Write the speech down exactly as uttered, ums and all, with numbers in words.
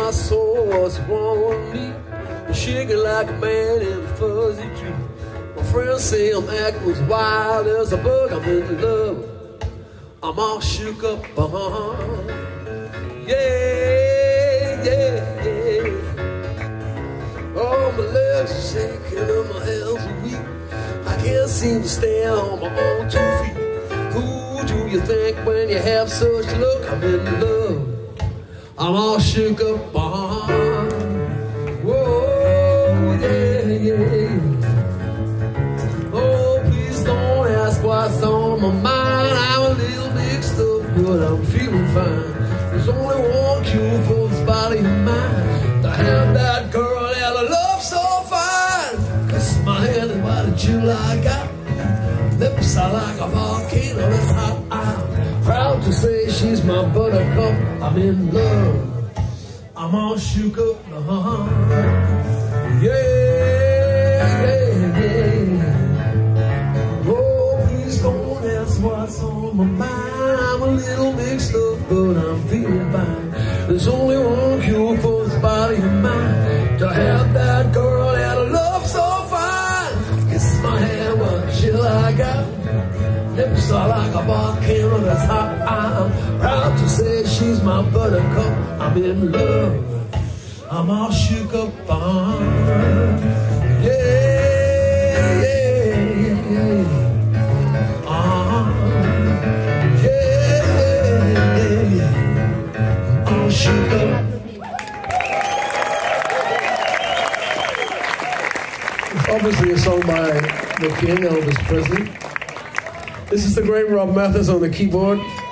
my soul, what's wrong with me? I'm shaking like a man in a fuzzy tree. My friends say I'm acting as wild as a bug. I'm in love, I'm all shook up, uh-huh. Yeah, yeah, yeah. Oh, my legs are shaking and my hands are weak. I can't seem to stand on my own two feet. Who do you think when you have such luck? I'm in love, I'm all shook up, uh-huh. Whoa, yeah, yeah. Oh, please don't ask what's on my mind. I'm a little mixed up, but I'm feeling fine. There's only one cure for this body of mine, to have that girl that I love so fine. Kiss my hand and why did you like I lips are like a volcano that's hot. I'm proud to say she's my buttercup. I'm in love, I'm all shook up, uh-huh. Yeah, yeah, yeah. Oh, please don't ask what's on my mind. I'm a little mixed up, but I'm feeling fine. There's only one cure for this body of mine, to have that girl that I love so fine. Kiss my hand, what shall I got? Lips are like a volcano that's hot. I'm proud to say she's my buttercup. I'm in love, I'm all shook up, uh-huh. Yeah, yeah, yeah. Uh-huh. Yeah, yeah, yeah. All shook up. It's obviously a song by the King, Elvis Presley. This is the great Rob Mathis on the keyboard.